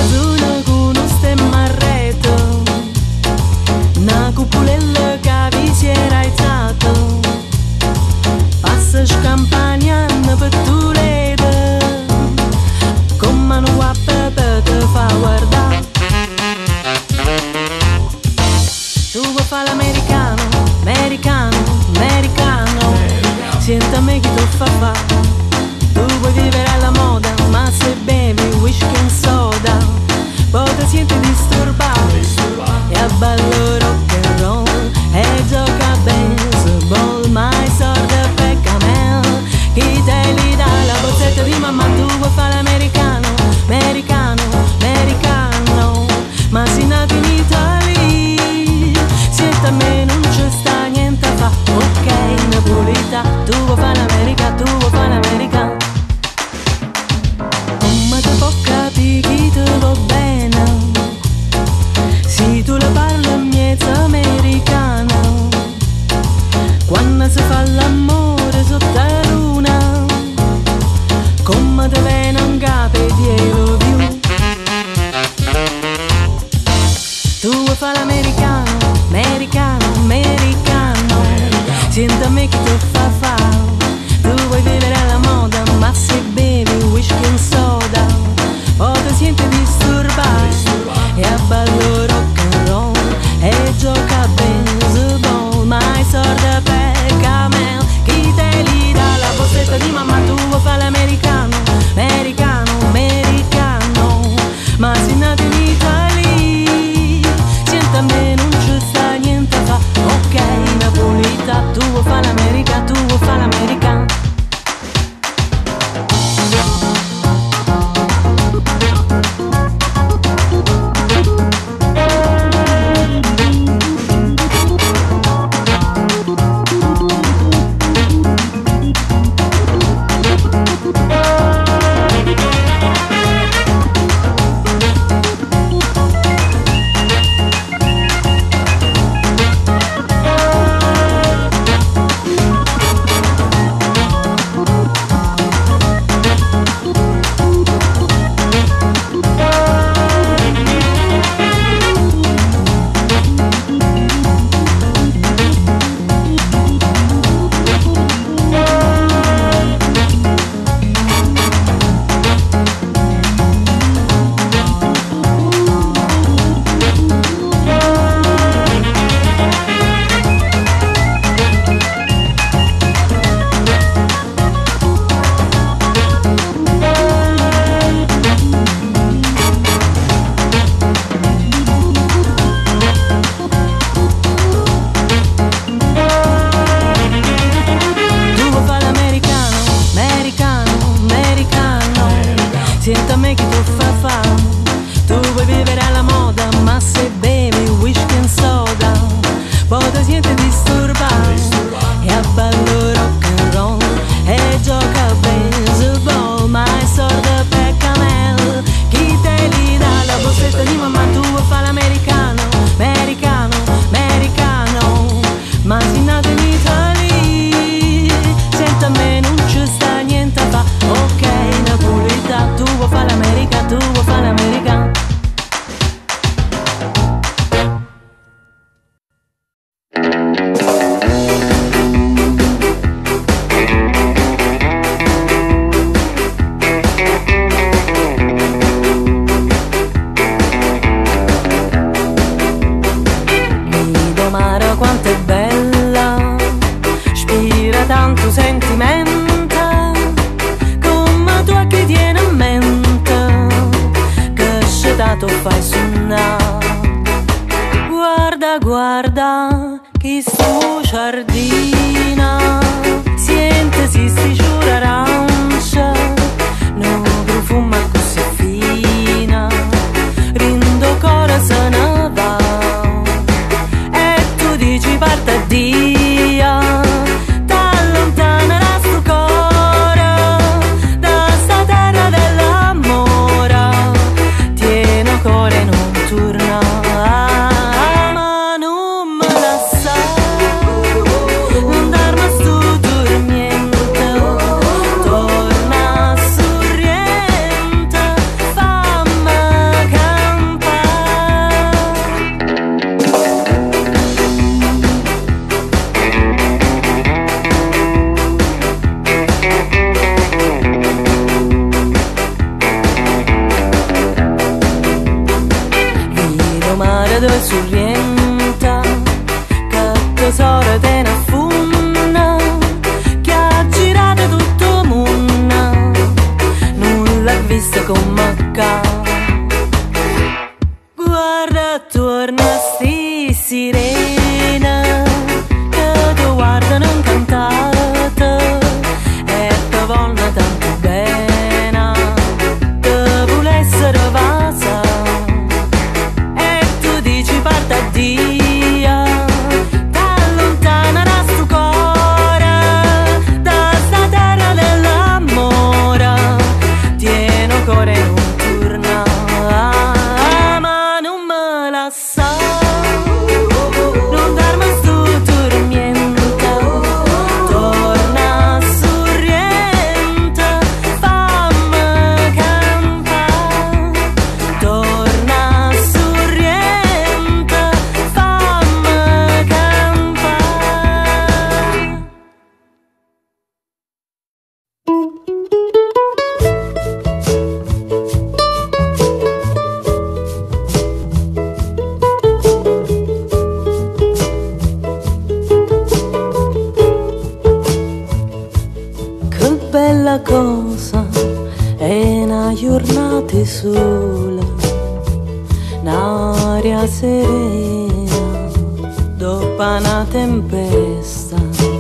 zona con uno stemmarretto, una cupolella che vi si era alzata, passa scampagnando per Toledo, con mano a pepe te fa guardare. Tu vuoi fare l'americano, americano, americano, sentami che tu fa. Tu vuoi vivere alla moda, ma se bevi whisky e soda, poi ti senti disturbato e a ballo rock and roll e gioca a baseball, mai sorda per camel, chi te li dà la bozzetta di mamma. Tu vuoi fare l'americano, americano, americano, ma sei nato in Italia, senta a me non c'è sta niente a fa. Ok, napolita, tu vuoi fare l'America, tu vuoi fare l'America. Come te può capire chi te va bene, se tu la parli miezza americana, quando si fa l'amore sotto la luna, come te viene un capo e dielo più. Tu vuoi fare l'americano, americano, americano, sentami che tu fa. Tu vuoi vivere alla moda, ma se bevi whisky e soda, poi ti senti disturbato e a ballo rock and roll e gioca a baseball, mai sorda per camel, chi te li dà la borsetta di mamma. Tu vuoi fare l'americano, americano, americano, ma sei nato in Italia, senta a me non ci sta niente a fa. Ok, napolita, tu vuoi fare l'America, tu vuoi fare l'America. Sentami che tu fa. Tu vuoi vivere alla moda, ma se bevi whisky e soda, poi ti senti disturbato e a ballo rock and roll e gioca a baseball, mai sorda per camel, chi te li dà la borsetta di mamma. Tu vuoi fare l'americano, americano, americano, ma sei nato in Italia, senta a me non ci sta niente a fa. Ok, napolita, tu vuoi fare l'America, tu vuoi fare l'America. Mi domanda quanto è bella, ispira tanto sentimento, come tu che tieni a mente, che scedato fai suonare. Guarda, guarda, chi sto giardina, sientesi sti giura arancia, no profuma così fina, rindo core se ne va, e tu dici parta dia, t'allontanerà sto core, da sta terra dell'amore, tieno core non torna, ma non me lascia, non darmi sto dormiente, torna sorriente, fammi guarda dove s'orienta, che tesoro te ne affunna, che ha girato tutto il mondo, non l'ha vista come ca. Guarda attorno a sti sirena, che ti guardano incantata e ti vogliono tanto bene, ti volessero vasa e tu dici parta Dio, t'allontanerà sto cuore da sta terra dell'amore, tieno cuore non torna, ma non me la sa, non darmi sto tormento, torna sorriente, fammi campare, torna sorriente, fammi campare. Che bella cosa è una giornata sola, un'aria serena dopo una tempesta,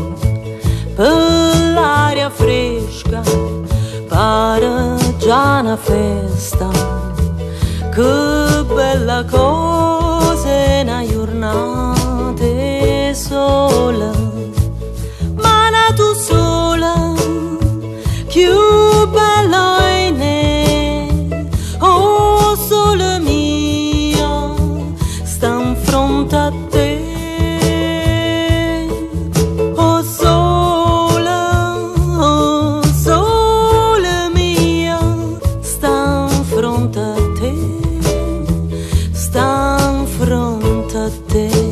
per l'aria fresca pare già una festa. Che bella cosa è una giornata sola, ma na tu sola, più bella è ne, oh sole mia, sta in fronte a te, oh sole mia, sta in fronte a te, sta in fronte a te.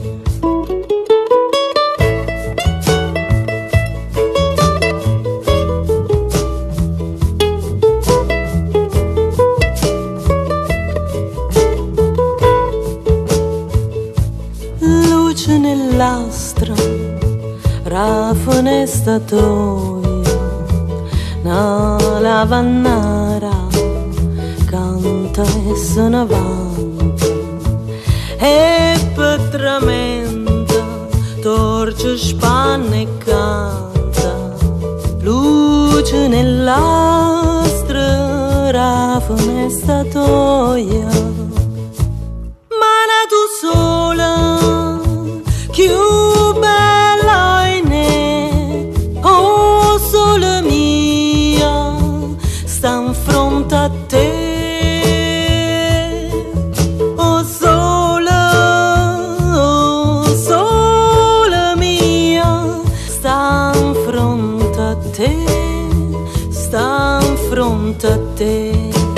Luce nell'astra, rafone statoio, na lavannara canta e se ne vanta, e per tramenta torce spanne e canta. Luce nell'astra, rafone statoio, mana tu sola, più bella è ne, oh sole mia, sta in fronte a te, oh sole mia, sta in fronte a te, sta in fronte a te.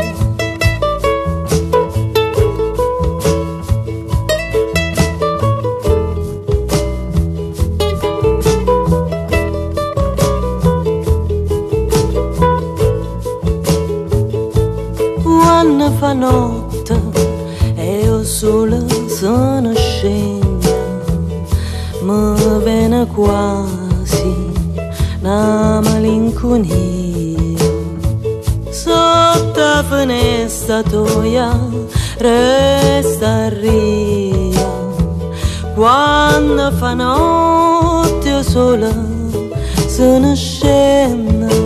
Quando fa notte e il sole se ne scende, mi viene quasi una malinconia. Sotto la finestra tua resta ria, quando fa notte il sole se ne scende.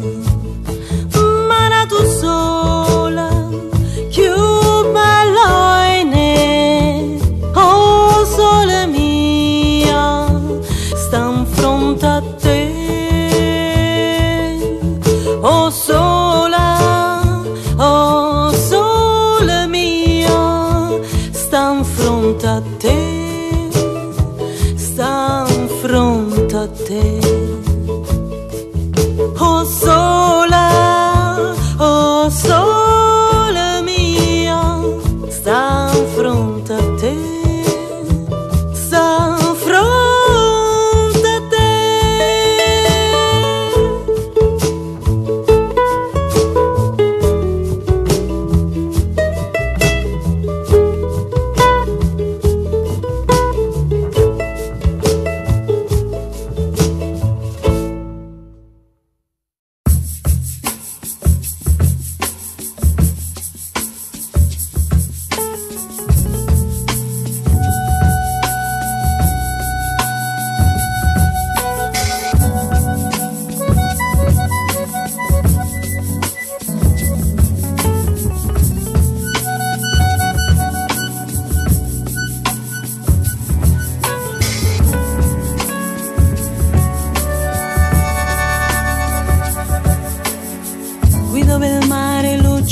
Tu sola, più bella è ne, oh sole mia, sta in fronte a te, oh sole mia, sta in fronte a te, sta in fronte a te, oh sole mia, sta in fronte a te, sta in fronte a te.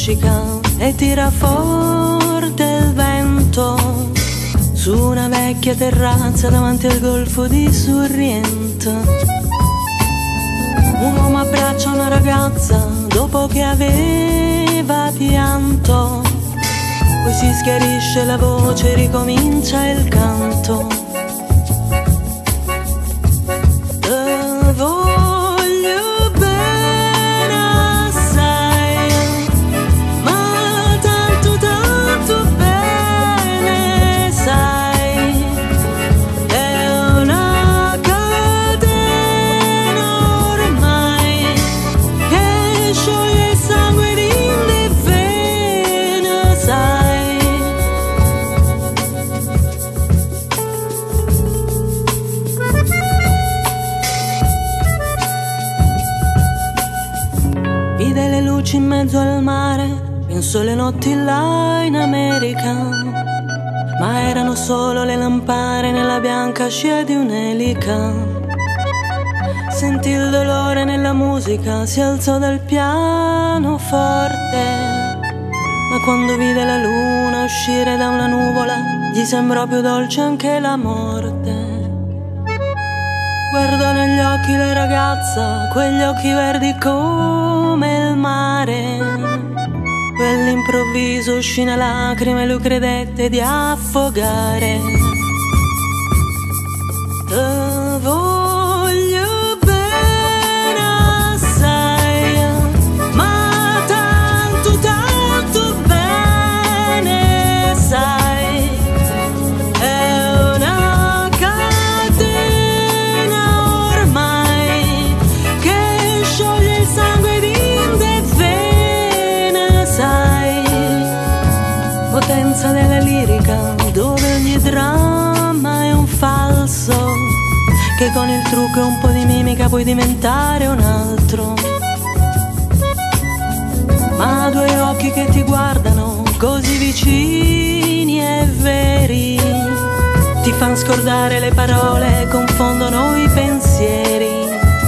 luccica e tira forte il vento su una vecchia terrazza davanti al golfo di Sorrento. Un uomo abbraccia una ragazza dopo che aveva pianto, poi si schiarisce la voce e ricomincia il canto. In mezzo al mare, penso le notti là in America, ma erano solo le lampare nella bianca scia di un'elica. Sentì il dolore nella musica, si alzò dal pianoforte, ma quando vide la luna uscire da una nuvola, gli sembrò più dolce anche la morte. Guardò negli occhi la ragazza, quegli occhi verdi come il mare. Quell'improvviso uscì una lacrima e lui credette di affogare. Te voglio bene assai, ma tanto, tanto bene sai. È una catena ormai che scioglie il sangue d'inde vene, sai. Potenza della lirica, dove ogni dramma è un falso, che con il trucco e un po' di mimica puoi diventare un altro. Ma due occhi che ti guardano così vicini e veri, ti fan scordare le parole, confondono i pensieri.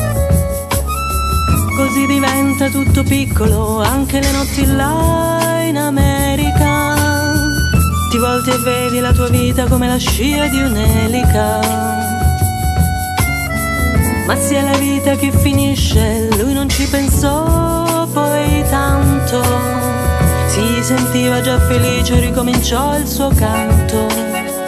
Così diventa tutto piccolo, anche le notti là in America. Ti volti e vedi la tua vita come la scia di un'elica. Ma sia la vita che finisce, lui non ci pensò poi tanto. Si sentiva già felice e ricominciò il suo canto.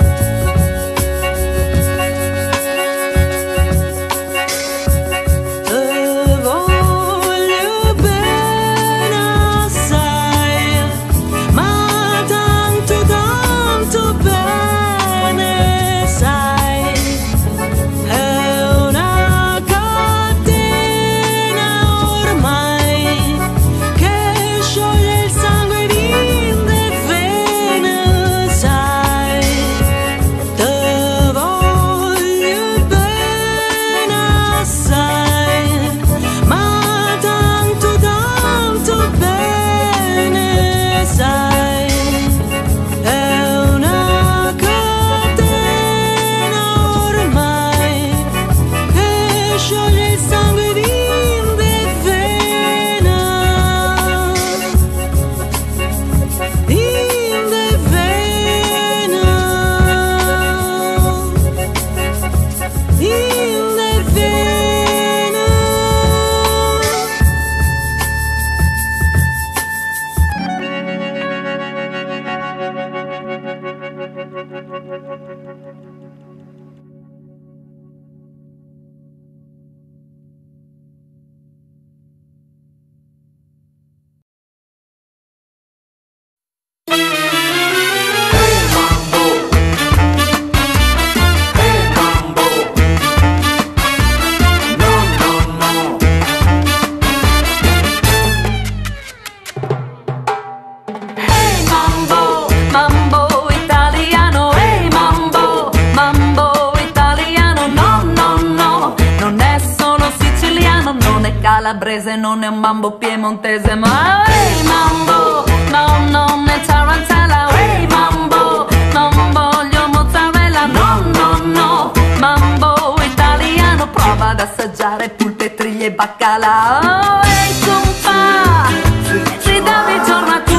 Calabrese, non è un mambo piemontese, ma hey mambo, no, non è tarantella, hey mambo, non voglio mozzarella, no, no, no, mambo italiano, prova ad assaggiare polpettrini e baccalà, oh, hey compa, si dammi giorno a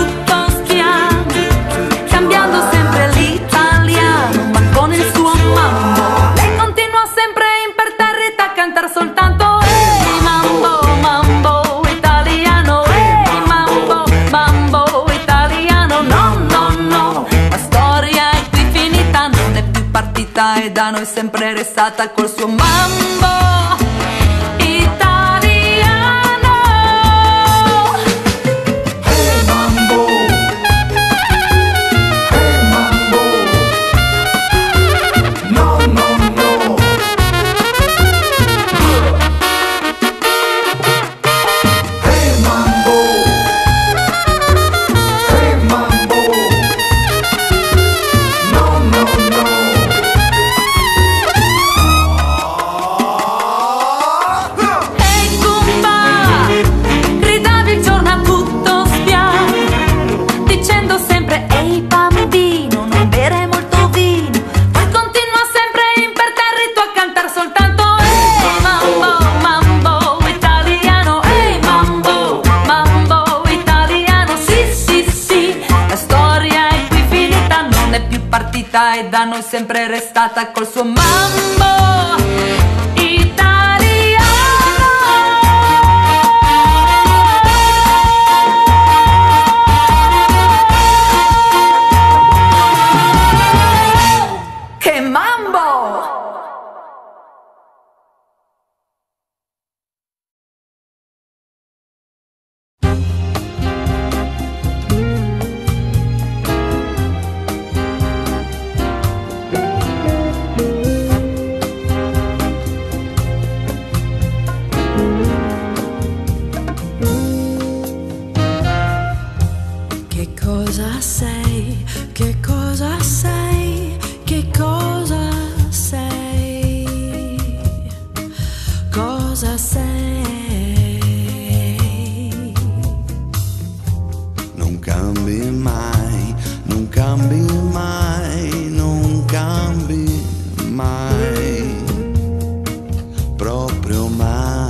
da noi sempre restata col suo mambo italiano. Hey mambo, hey mambo, no no no. Hey mambo, hey mambo, no no no. Ehi Gumba, gridavi il giorno a tutto spiano, dicendo sempre ehi bambino, non bere molto vino. Poi continua sempre imperterrito a cantare soltanto ehi mambo, mambo italiano, ehi mambo, mambo italiano. Sì, sì, sì, la storia è qui finita, non è più partita e da noi sempre restata col suo mambo italiano. Che mambo! Che cosa sei? Che cosa sei? Che cosa sei? Cosa sei? Non cambi mai, non cambi mai, non cambi mai, proprio mai.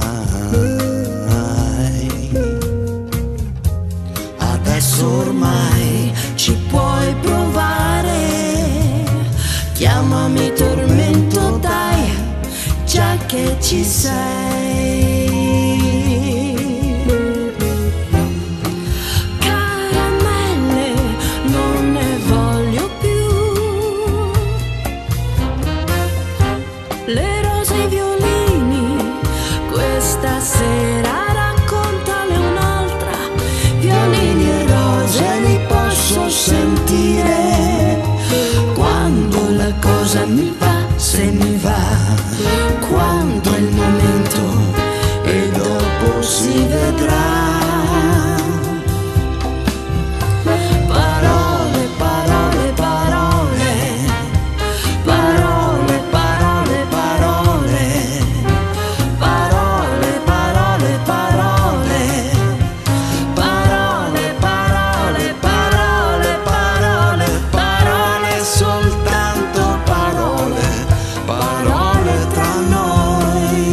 Adesso ormai Ci puoi provare, chiamami tormento, dai, già che ci sei. Caramelle, non ne voglio più. Le rose e i violini, questa sera raccontale un'altra. Violini e rose li posso sentire quando la cosa mi va, se mi va, quando è il momento e dopo si vedrà. Parole, parole, parole, parole, parole, parole, parole, parole, parole, parole, parole, parole, parole, parole, soltanto parole, parole tra noi.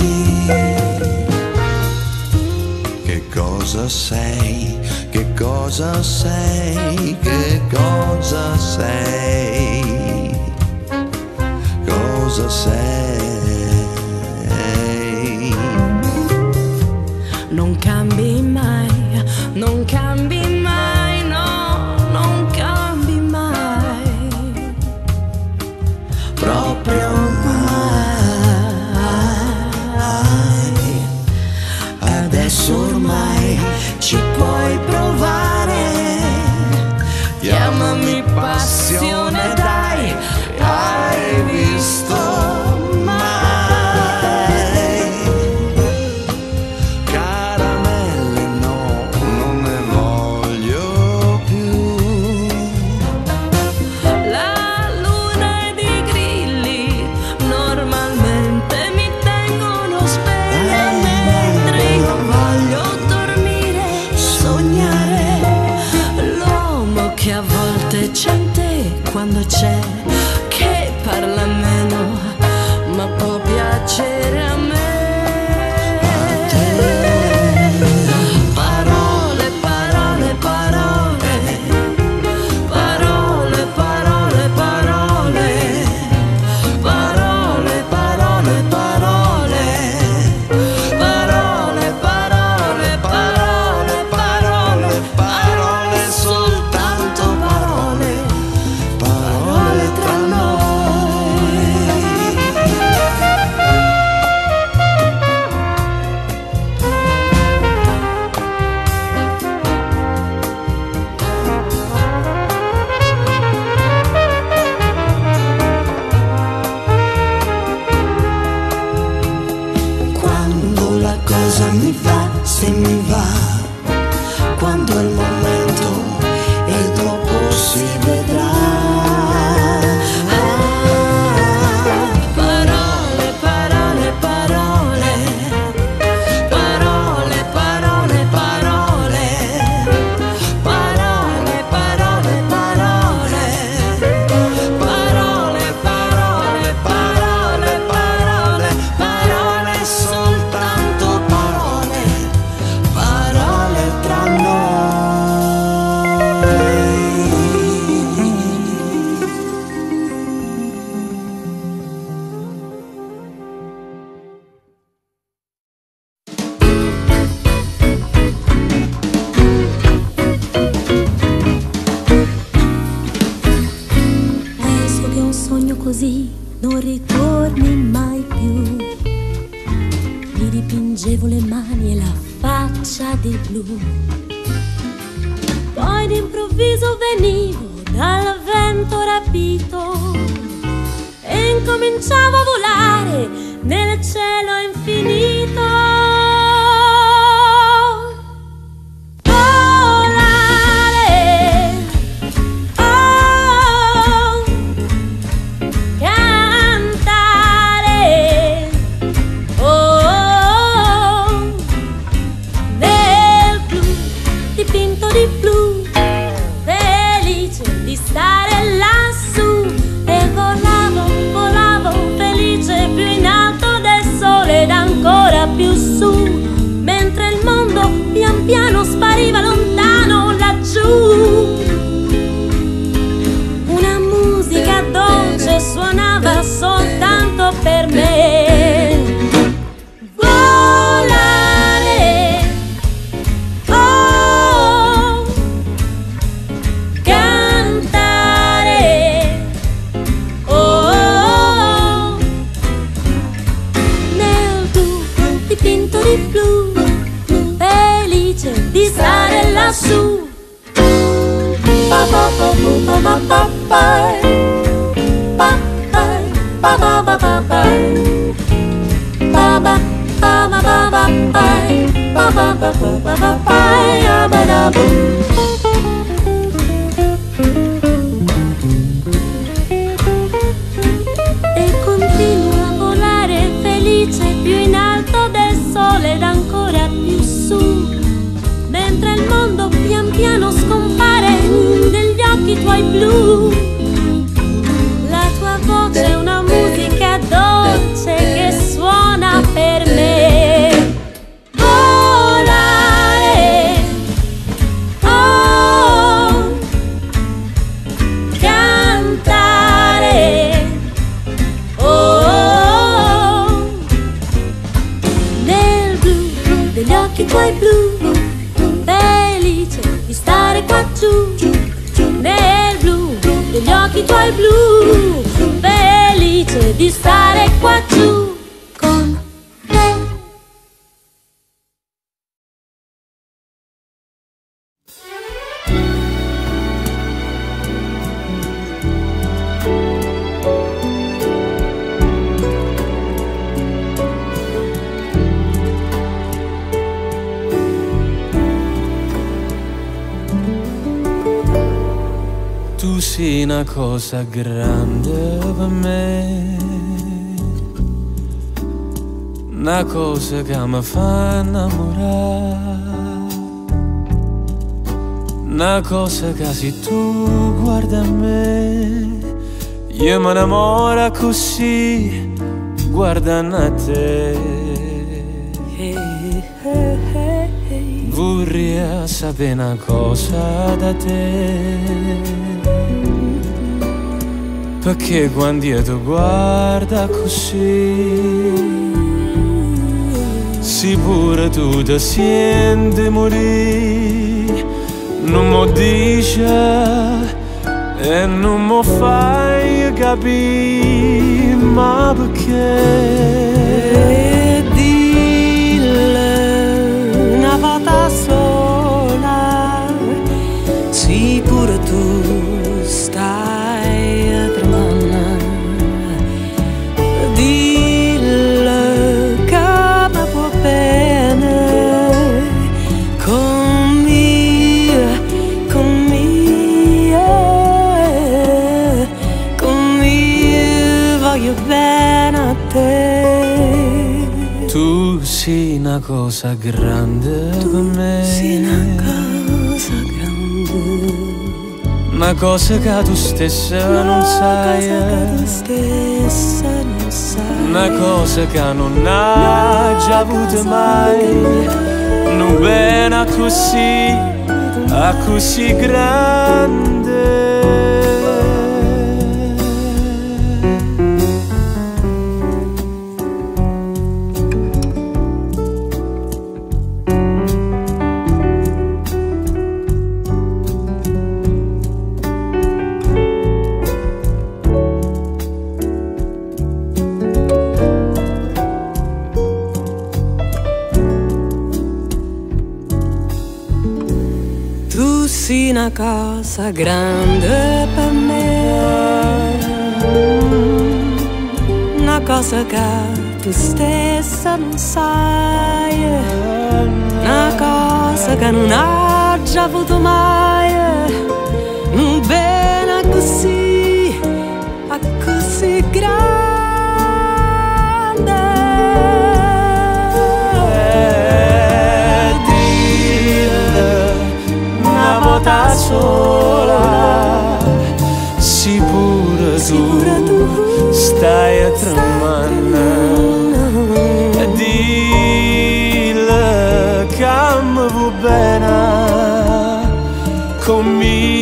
che cosa sei? Che cosa sei? Che cosa sei? Cosa sei? Non cambi mai, non cambi mai, no, non cambi mai, proprio mai. Adesso ormai ci puoi provare, chiamami passione, dai, hai visto mai? Caramelle no, non ne voglio più. La luna ed i grilli normalmente mi tengono sveglia mentre io voglio dormire, sognare. L'uomo che a volte c'è in te quando c'è, che parla meno ma può piacere a me. Parole, parole, parole, parole, parole, parole, parole, parole, parole, parole, parole, parole, parole, parole, soltanto parole, parole tra noi. sogno così non ritorni mai più. Mi dipingevo le mani e la faccia di blu. Poi d'improvviso venivo dal vento rapito e incominciavo a volare nel cielo infinito. Volare, oh, cantare, oh, nel blu, dipinto di blu, felice di stare lassù. E volavo, volavo, felice più in alto del sole ed ancora più su, mentre il mondo pian piano spariva lontano laggiù. Una musica dolce suonava soltanto per me. Volare, oh, cantare, oh, nel blu, dipinto di blu, felice di stare lassù. Pa pa pa pa pa pa pa pa pa pa pa pa pa ba ba ba ba ba ba ba ba ba ba ba ba ba ba. E continuo a volare felice più in alto del sole ed ancora più su, mentre il mondo pian piano scompare negli occhi tuoi blu. La tua voce è una musica dolce che suona per me. Volare, oh, cantare, oh, nel blu degli occhi tuoi blu, felice di stare qua giù. Nel blu degli occhi tuoi blu, felice di stare qua giù con te. Tu sei una cosa grande per me, una cosa che mi fa innamorare, una cosa che se tu guardi a me, io mi innamoro così, guardando a te. Vorrei sapere una cosa da te, perché quando io ti guardo così, sì pure tu ti senti morire, non mi dici e non mi fai capire, ma perché? Dille una volta sola, sì pure tu stai tremando. Dille che mi può bene con me voglio bene a te. Tu sei una cosa grande per me, Sei una cosa grande, una cosa che tu stessa non sai, una cosa che non hai già avuto mai, non bene a così grande. una cosa grande per me, una cosa che tu stessa non sai, una cosa che non hai già avuto mai, un bene così, così grande. Volta sola, sì pure tu stai a tremare, e dille che mi va bene con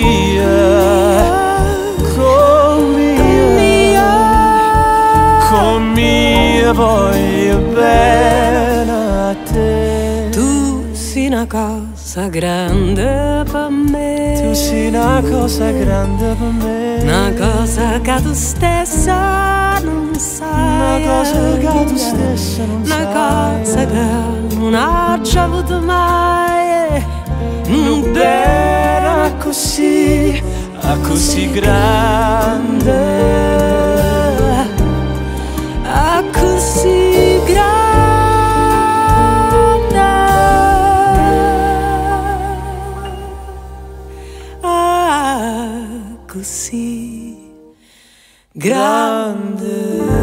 mia voglio bene a te. Tu sei una cosa grande per me, tu sei una cosa grande per me, una cosa che tu stessa non sai, una cosa che tu stessa non sai, una cosa che non hai già avuto mai, non era così, così grande, così grande. Così grande.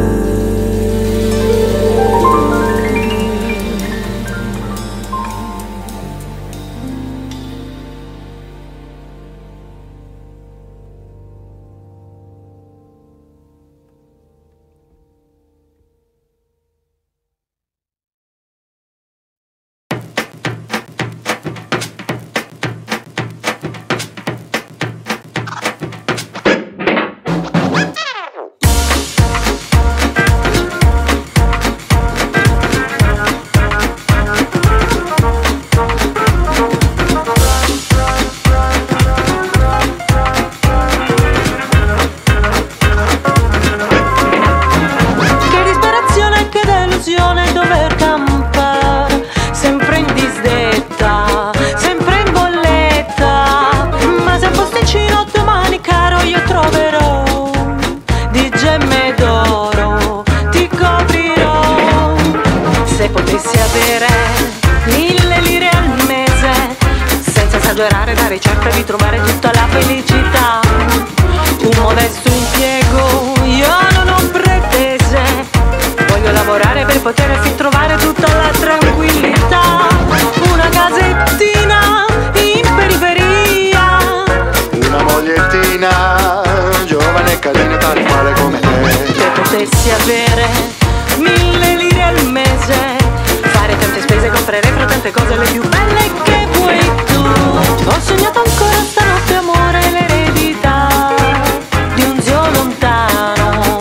Dover campare sempre in disdetta, sempre in bolletta, ma se posticino domani caro io troverò di gemme d'oro, ti coprirò. Se potessi avere 1000 lire al mese, senza esagerare da ricetta di trovare tutta la felicità, un modesto impiego io non ho pretese, voglio lavorare per potersi trovare tutta la tranquillità, una casettina in periferia, Una mogliettina giovane e carina tal quale come te. se potessi avere 1000 lire al mese, fare tante spese, comprerei tante cose le più belle che vuoi tu. Ho sognato ancora stanotte amore l'eredità di un zio lontano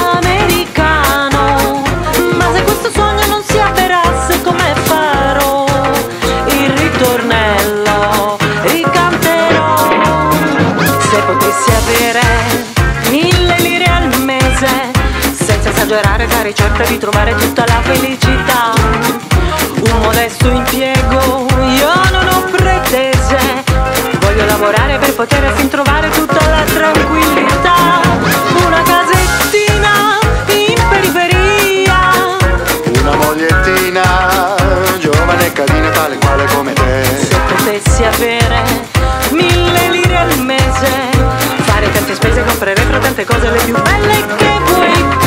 americano, ma se questo sogno non si avverasse come farò? Il ritornello ricanterò. Se potessi avere 1000 lire al mese, senza esagerare da ricetta di trovare tutta la felicità, un modesto impiego io non ho pretese, voglio lavorare per potersi trovare tutta la tranquillità, una casettina in periferia, Una mogliettina giovane e carina tale quale come te. se potessi avere 1000 lire al mese, fare tante spese, comprerei tante cose le più belle che vuoi tu.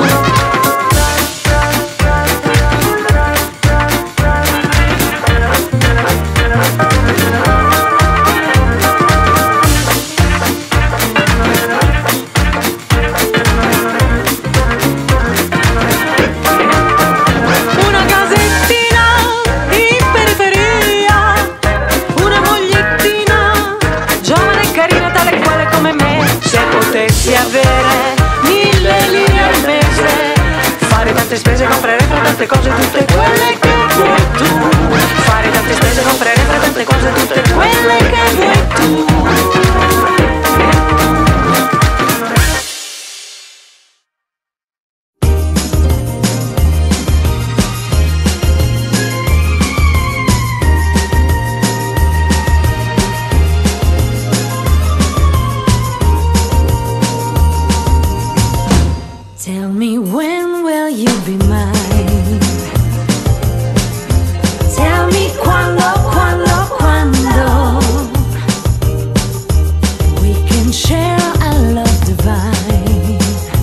Una casettina in periferia, una mogliettina giovane e carina tale quale come me, se potessi avere you be mine? Tell me quando we can share our love divine.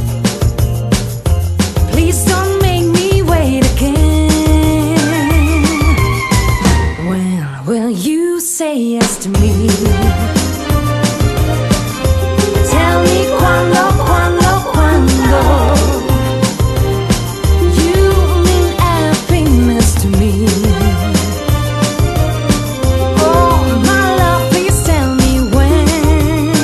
Please don't make me wait again. When will you say yes to me? Tell me quando you mean happiness to me. Oh my love, please tell me when.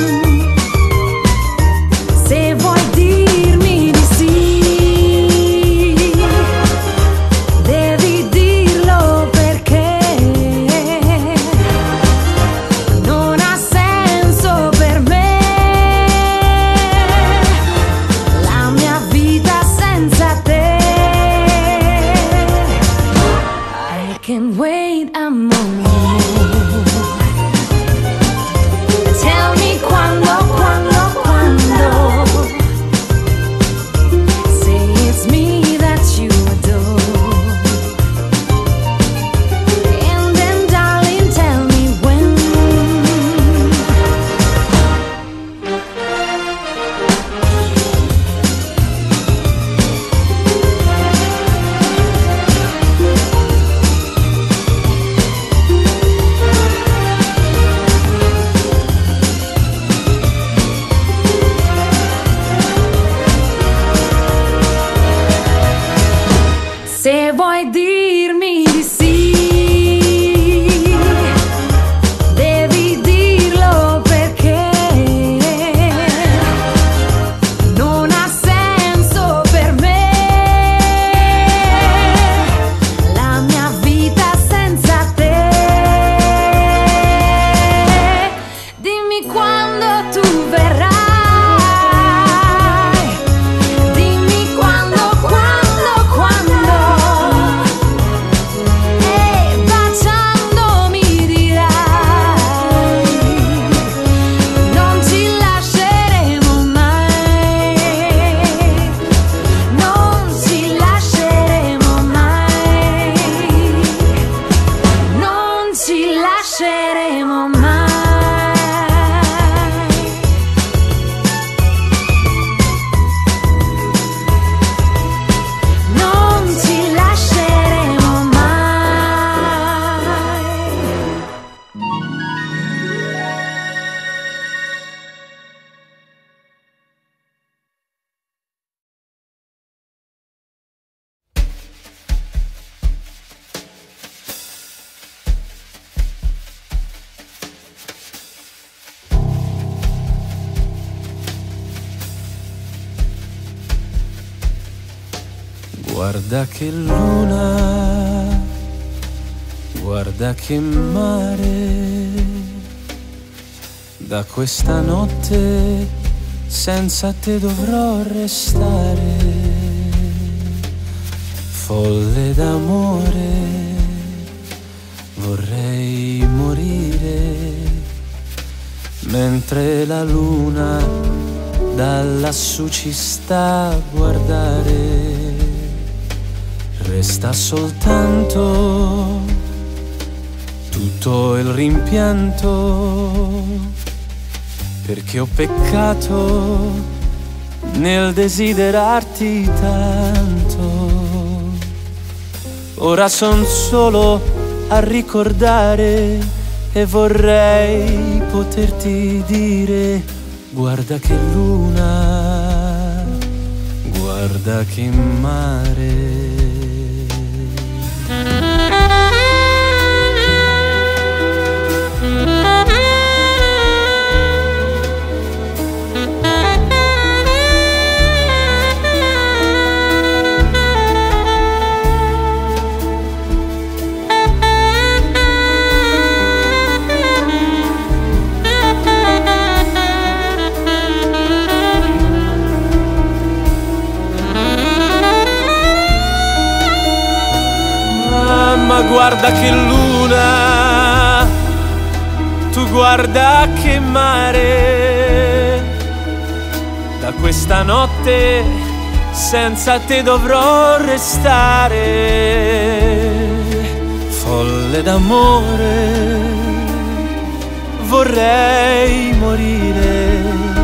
Se vuoi dirmi di sì, devi dirlo perché non ha senso per me la mia vita senza te. I can wait a moment. Tell me quando say it's me that you adore. And then darling, tell me when. Se vuoi dirmi di sì, devi dirlo perché non ha senso per me la mia vita senza te. Dimmi quando tu verrai. Dimmi quando e baciandomi dirai non ci lasceremo mai, non ci lasceremo mai, non ci lasceremo mai. Non ci lasceremo mai. Guarda che luna, guarda che mare, da questa notte senza te dovrò restare, folle d'amore, vorrei morire, mentre la luna da lassù ci sta a guardare. Resta soltanto tutto il rimpianto, perché ho peccato nel desiderarti tanto. Ora son solo a ricordare e vorrei poterti dire: guarda che luna, guarda che mare. Ma guarda che luna, tu guarda che mare, da questa notte senza te dovrò restare, folle d'amore, vorrei morire,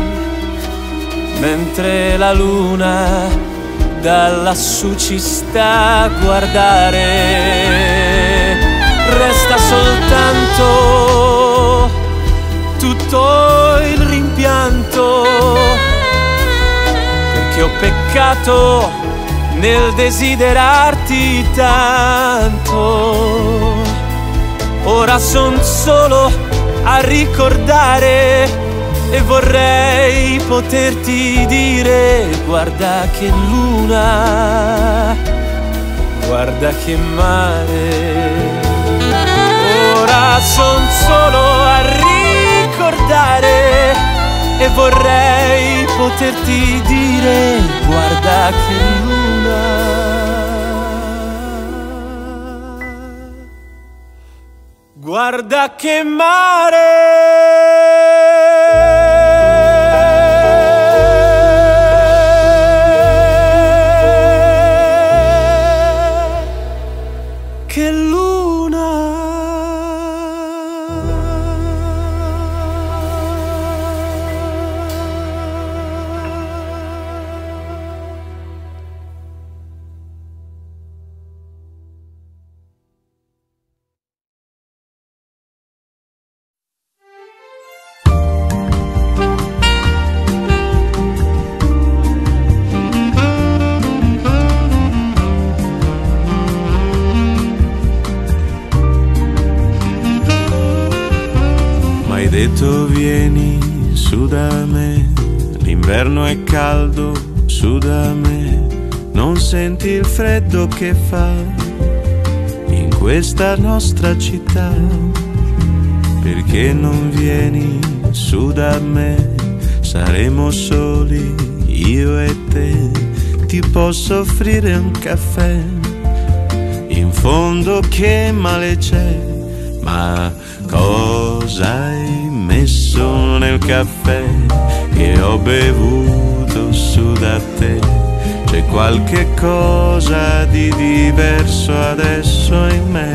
mentre la luna da lassù ci sta a guardare. Resta soltanto tutto il rimpianto, perché ho peccato nel desiderarti tanto. Ora son solo a ricordare e vorrei poterti dire: guarda che luna, guarda che mare. Ora son solo a ricordare e vorrei poterti dire: guarda che luna, guarda che mare. Detto vieni su da me, l'inverno è caldo su da me, non senti il freddo che fa in questa nostra città, perché non vieni su da me, saremo soli io e te, ti posso offrire un caffè, in fondo che male c'è, ma cosa hai messo nel caffè che ho bevuto su da te? C'è qualche cosa di diverso adesso in me.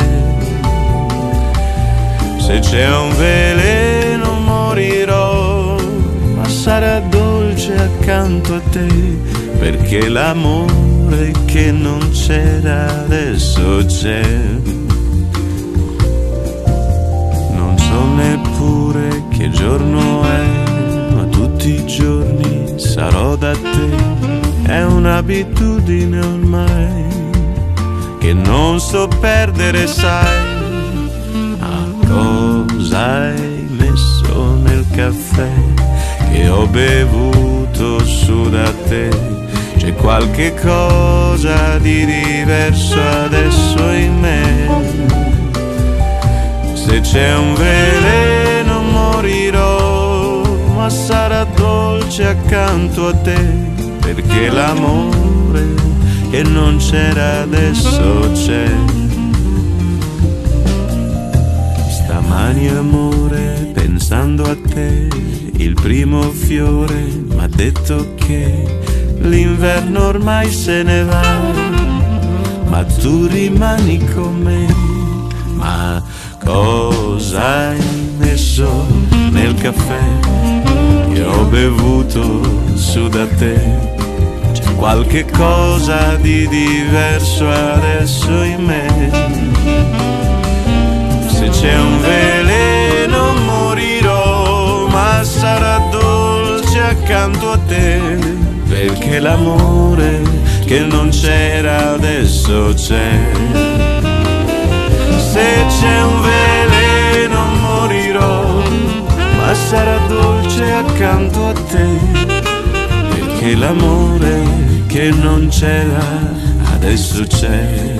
Se c'è un veleno morirò, ma sarà dolce accanto a te, perché l'amore che non c'era adesso c'è. Neppure che giorno è, ma tutti i giorni sarò da te. È un'abitudine ormai che non so perdere, sai. Ma cosa hai messo nel caffè che ho bevuto su da te? C'è qualche cosa di diverso adesso in me. Se c'è un veleno morirò, ma sarà dolce accanto a te, perché l'amore che non c'era adesso c'è. Stamani amore, pensando a te, il primo fiore m'ha detto che l'inverno ormai se ne va, ma tu rimani con me. Ma cosa hai messo nel caffè che ho bevuto su da te? C'è qualche cosa di diverso adesso in me. Se c'è un veleno morirò, ma sarà dolce accanto a te, perché l'amore che non c'era adesso c'è. Se c'è un veleno morirò, ma sarà dolce accanto a te, perché l'amore che non c'era adesso c'è.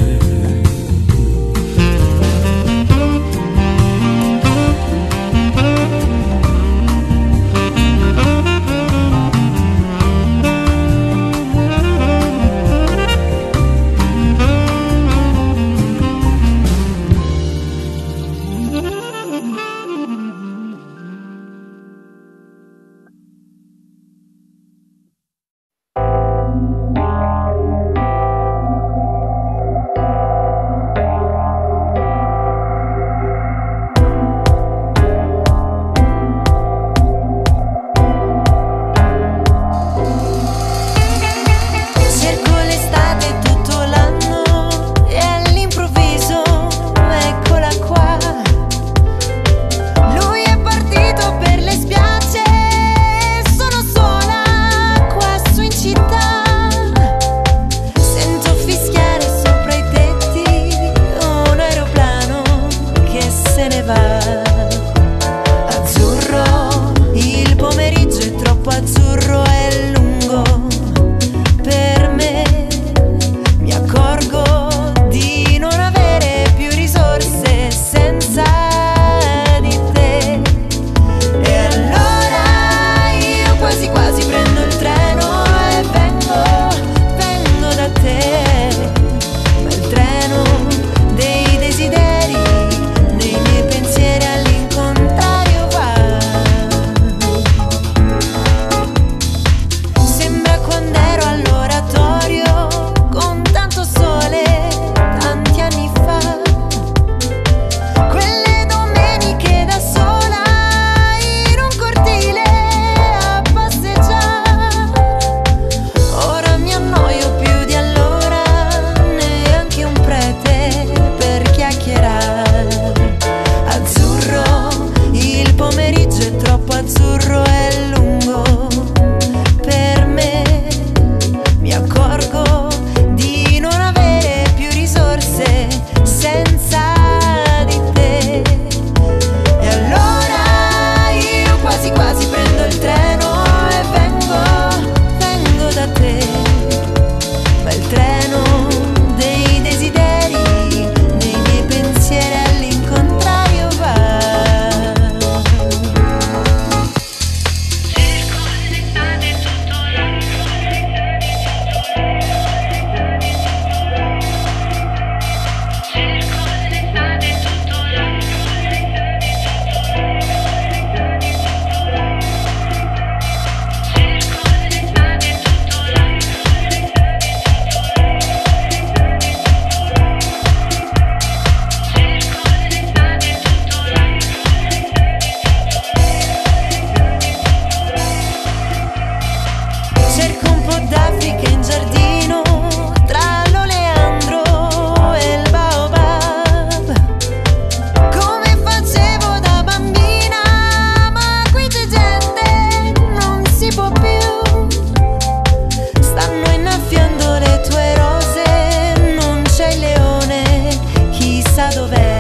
cerco un po' d'Africa in giardino, tra l'oleandro e il baobab, come facevo da bambina, ma qui c'è gente, non si può più. Stanno innaffiando le tue rose, non c'è il leone, chissà dov'è.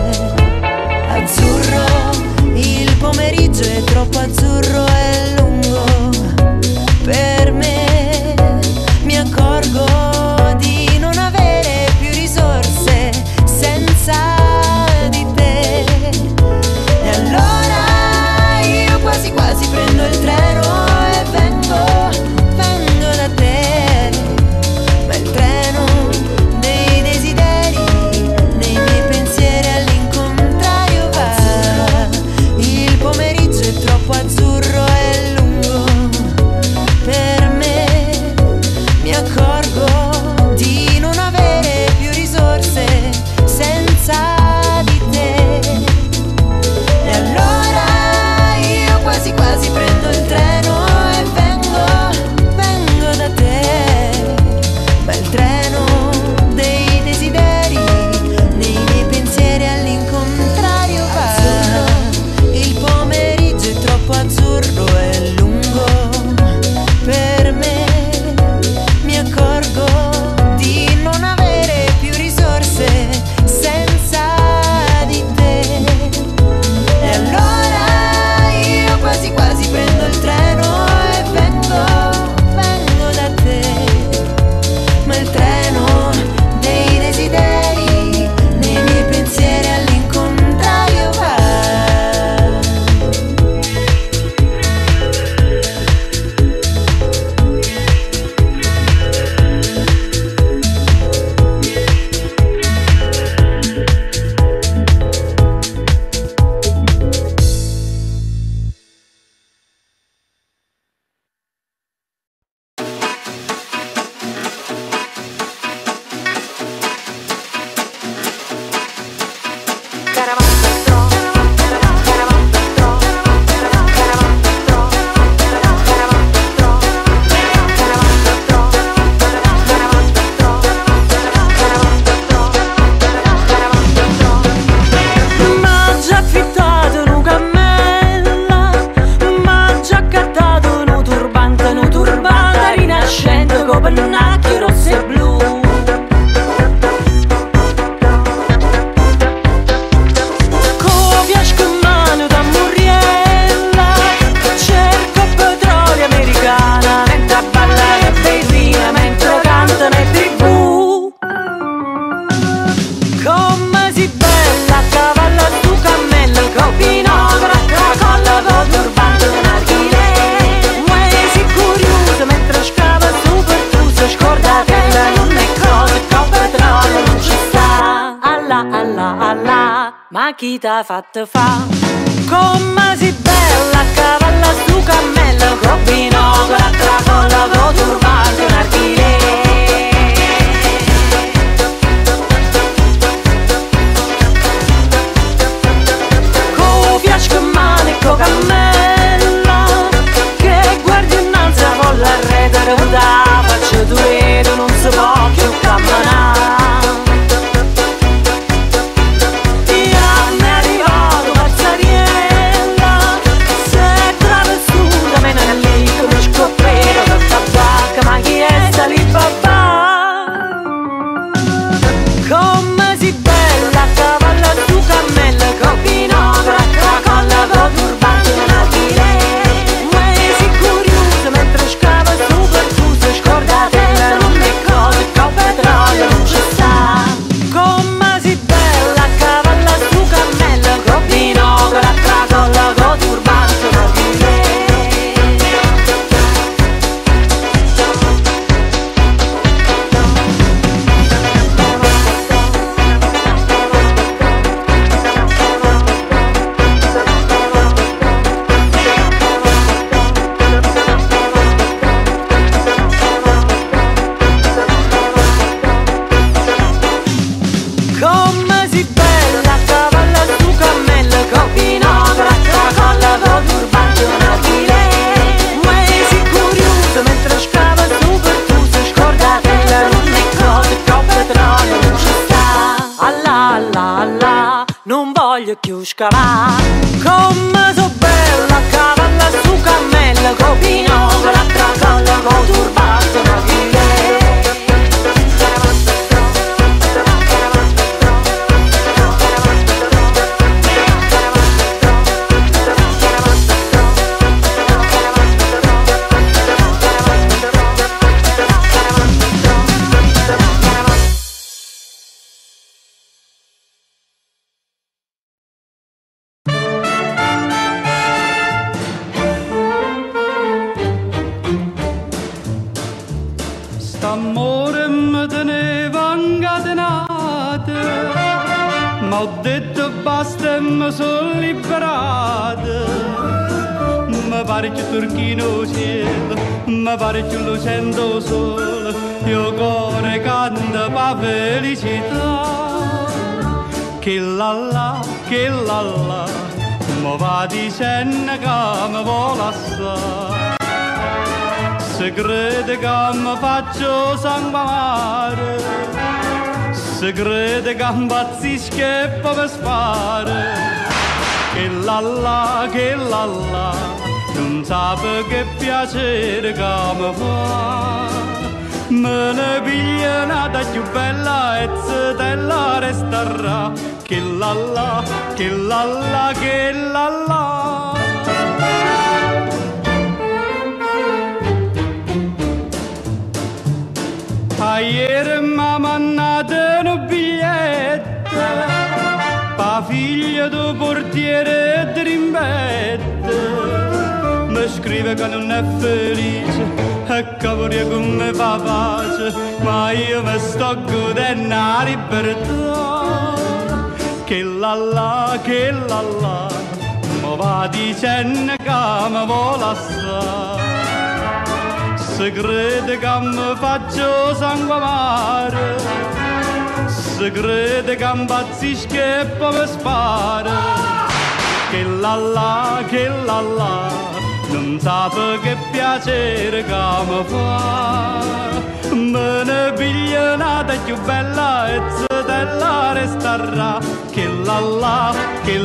Azzurro, il pomeriggio è troppo azzurro e lungo per me. Mi accorgo di non avere più risorse senza di te. E allora io quasi quasi prendo il treno e vengo da te. Ma il treno dei desideri, dei miei pensieri all'incontrario va. Il pomeriggio è troppo azzurro e lungo per me. Mi accorgo di non avere più risorse senza di te. E allora io quasi quasi prendo il treno e vengo da te. Ma il treno dei desideri, dei miei pensieri all'incontrario va. Il pomeriggio è troppo azzurro e lungo per me. Mi accorgo di non avere più risorse senza di te. E allora io quasi quasi prendo il treno e vengo da te. Ma il treno dei desideri, dei miei pensieri all'incontrario va. Ma già affittato un cammella, ma già accattato un turbante rinascente con pennacchi rossi e blu. Con fiasco in mano da murriella, cerco petrolio americana, mentre balla e bevina, mentre canta nel tribù. Come si bella a cavallo su cammello, il copinocra, la colla con turbante un archile. Muovi curioso mentre scava su pertuso, scordatella non è cosa, con petrolio non ci sta. Allah, Allah, Allah, ma chi t'ha fatto fa? Come si bella a cavallo su cammello, il copinocra, la colla con turbante un archile. Fiasco in mano e con cammella, che guardi innanzi con la rete da faccia tu vedo non si può più camminare. Io mi è arrivato Mazzariella, se è travessuta me ne lì come scoppero per tabacca, ma chi è sta lì papà? Come si bella a cavallo su cammello, copinocra, la colla con turbante un archile. Muovi curioso mentre scava su pertuso, voglio più scavare. Come so bella, cavalla su cammella, copino, con la cacalla, con turbato, ma chi è? St'amore mi teneva incatenato, ma ho detto basta e mi sono liberato. Mi pare più turchino cielo, mi pare più lucendo sole, io cuore canta pa' felicità. Che la, mi va dicendo che mi vuole assai. Se crede che mi faccio sangue amare, se crede che impazzisco e poi mi spara. Che la, non sape che piacere che mi fa. Me ne piglia nata più bella e zitella resterà. Che la, che la. Ieri m'ha mandato un biglietto pa' figlia do portiere di rimbette. Mi scrive che non è felice e che vorrei con me fa pace, ma io mi sto godendo la libertà. Che la, mi va dicendo che mi vuole assai. Se crede che mi faccio sangue amare, se crede che impazzisco e poi mi spara. Che la, non sape che piacere che mi fa. Me ne piglia nata più bella e zitella resterà. Che la.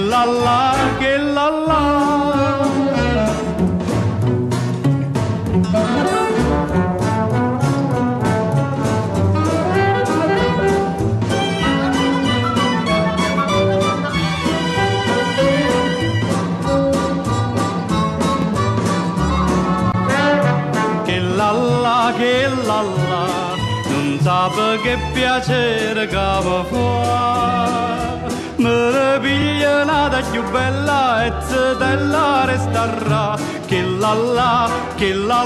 Che la, non sape che piacere che mi fa. Me ne piglia nata più bella e zitella resterà. Che la, che la.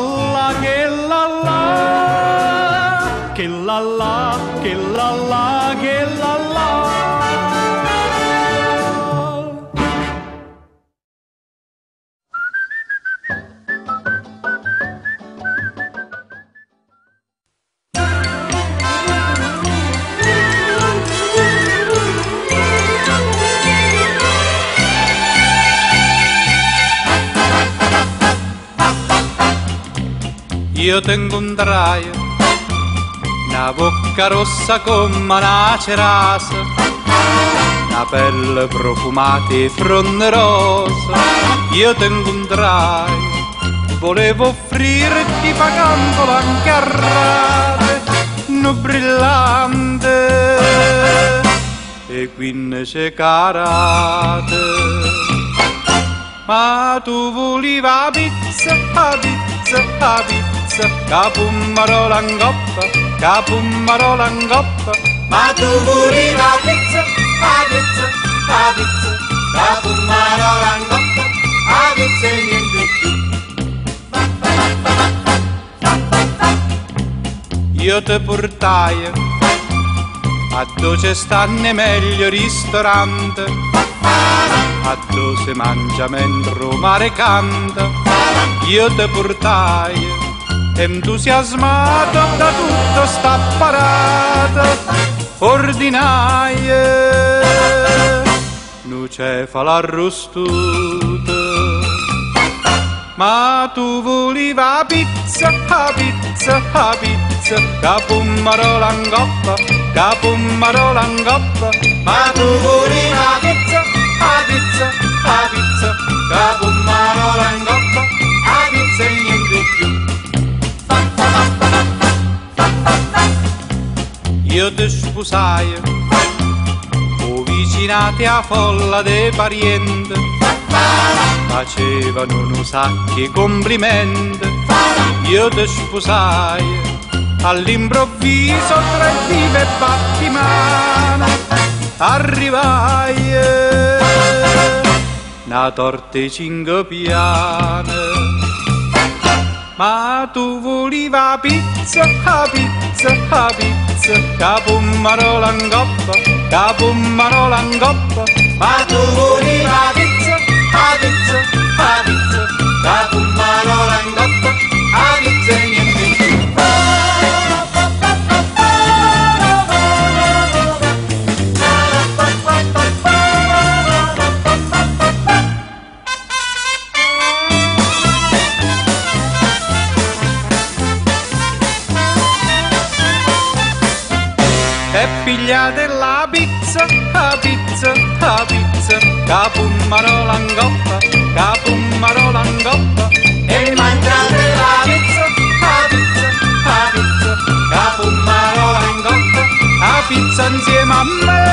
Io tengo un draio, una bocca rossa come una cerasa, una pelle profumata e fronte rosa. Io tengo un draio, volevo offrirti pagando anche a rate, no brillante e quindi c'è carate. Ma tu volevi la pizza, la pizza, la pizza, capummarola in coppa, capummarola in coppa. Ma tu volevi la pizza, la pizza, la pizza, capummarola in coppa, la pizza e niente più. Io ti portai a dove stanno meglio ristoranti, a dove si mangia mentre il mare canta. Io ti portai entusiasmato da tutto sta apparato ordinaie, nu cefala arrostuta. Ma tu volevi la pizza, la pizza, la pizza, capummarola in coppa, capummarola in coppa. Ma tu volevi la pizza, a pizza, capumarola in coppa, a pizza e niente più. Io ti sposai, o vicinati a folla dei parenti, facevano un sacco di complimenti. Io ti sposai, all'improvviso tra il vivo e battimano arrivai una torta e 5 piane. Ma tu volevi pizza, capumarola in coppa, capumarola in coppa. Ma tu volevi pizza, capumarola in coppa, a pizza e niente più. E pigliate la pizza, capumarola in coppa, capumarola in coppa. E mangiate la pizza, capumarola in coppa, a pizza insieme a me.